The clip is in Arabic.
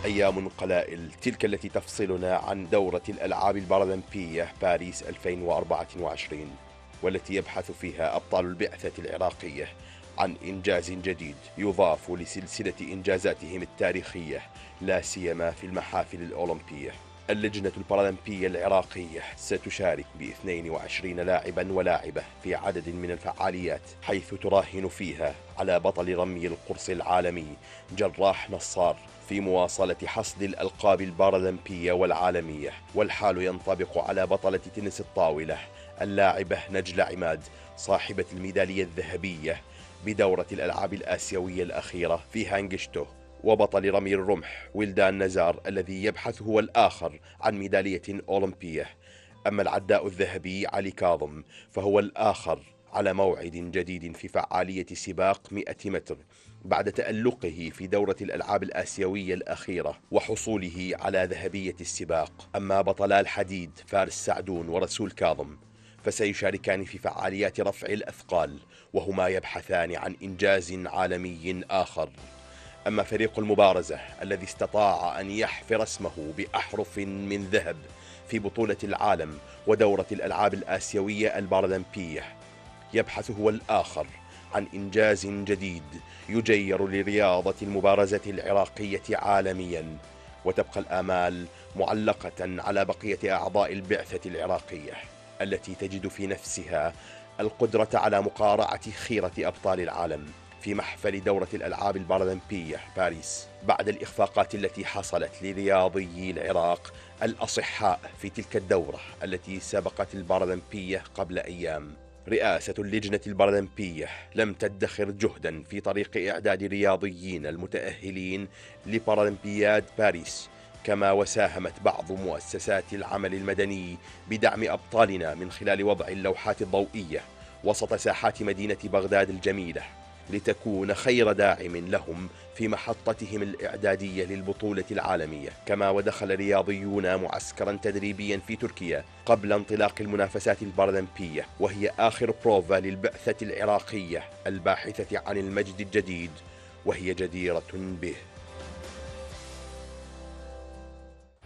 أيام قلائل تلك التي تفصلنا عن دورة الألعاب البارالمبية باريس 2024، والتي يبحث فيها أبطال البعثة العراقية عن إنجاز جديد يضاف لسلسلة إنجازاتهم التاريخية، لا سيما في المحافل الأولمبية. اللجنة البارالمبية العراقية ستشارك ب22 لاعبا ولاعبة في عدد من الفعاليات، حيث تراهن فيها على بطل رمي القرص العالمي جراح نصار في مواصلة حصد الألقاب البارالمبية والعالمية. والحال ينطبق على بطلة تنس الطاولة اللاعبة نجلة عماد صاحبة الميدالية الذهبية بدورة الألعاب الآسيوية الأخيرة في هانجشتو، وبطل رمي الرمح ويلدان نزار الذي يبحث هو الآخر عن ميدالية أولمبية. أما العداء الذهبي علي كاظم فهو الآخر على موعد جديد في فعالية سباق 100 متر بعد تألقه في دورة الألعاب الآسيوية الأخيرة وحصوله على ذهبية السباق. أما بطلا الحديد فارس سعدون ورسول كاظم فسيشاركان في فعاليات رفع الأثقال، وهما يبحثان عن إنجاز عالمي آخر. أما فريق المبارزة الذي استطاع أن يحفر اسمه بأحرف من ذهب في بطولة العالم ودورة الألعاب الآسيوية البارالمبية يبحث هو الآخر عن إنجاز جديد يجير لرياضة المبارزة العراقية عالميا. وتبقى الآمال معلقة على بقية أعضاء البعثة العراقية التي تجد في نفسها القدرة على مقارعة خيرة أبطال العالم في محفل دورة الألعاب البارالمبية باريس، بعد الإخفاقات التي حصلت لرياضيي العراق الأصحاء في تلك الدورة التي سبقت البارالمبية قبل أيام. رئاسة اللجنة البارالمبية لم تدخر جهدا في طريق إعداد رياضيين المتأهلين لبارالمبياد باريس، كما وساهمت بعض مؤسسات العمل المدني بدعم أبطالنا من خلال وضع اللوحات الضوئية وسط ساحات مدينة بغداد الجميلة، لتكون خير داعم لهم في محطتهم الإعدادية للبطولة العالمية. كما ودخل رياضيون معسكرا تدريبيا في تركيا قبل انطلاق المنافسات البارالمبية، وهي آخر بروفا للبعثة العراقية الباحثة عن المجد الجديد، وهي جديرة به.